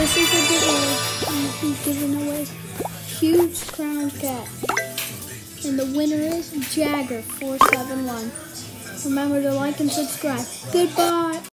this is a giveaway. I'll be giving away huge crown cat. And the winner is Jagger471. Remember to like and subscribe. Goodbye.